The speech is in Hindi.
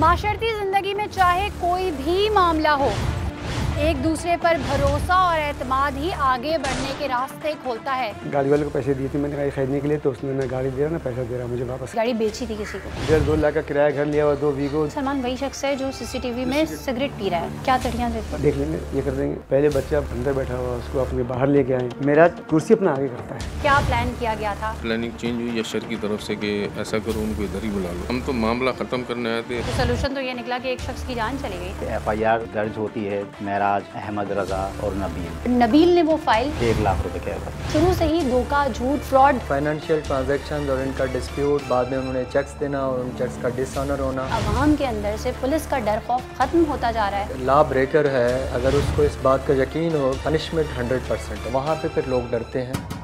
माशरती जिंदगी में चाहे कोई भी मामला हो, एक दूसरे पर भरोसा और एतमाद ही आगे बढ़ने के रास्ते खोलता है। गाड़ी वाले को पैसे दिए थे मैंने गाड़ी खरीदने के लिए, तो उसने ना गाड़ी दे रहा ना पैसा दे रहा मुझे वापस। गाड़ी बेची थी किसी को। 1.5-2 लाख का किराया घर लिया हुआ 2 वीगो। सलमान वही शख्स है जो सीसीटीवी में सिगरेट पी रहा है। क्या तड़ियाँ देख लेंगे, ये कर देंगे। पहले बच्चा अंदर बैठा हुआ उसको अपने बाहर लेके आए। मेरा कुर्सी अपना आगे करता है। क्या प्लान किया गया था? प्लानिंग चेंज हुई यशर की तरफ से कि ऐसा करो उनको इधर ही बुला लो। हम तो मामला खत्म करने आए थे। तो सोल्यूशन तो ये निकला कि एक शख्स की जान चली गई। FIR दर्ज होती है महराज, अहमद रजा और नबील ने वो फाइल 1 लाख रुपए के शुरू से ही धोखा, झूठ, फ्रॉड, फाइनेंशियल ट्रांजैक्शन और इनका डिस्प्यूट, बाद में उन्होंने चेक्स देना और उन चेक्स का डिसऑनर होना। अवाम के अंदर से पुलिस का डर खौफ खत्म होता जा रहा है। लॉ ब्रेकर है, अगर उसको इस बात का यकीन हो, पनिशमेंट 100% वहाँ पे फिर लोग डरते हैं।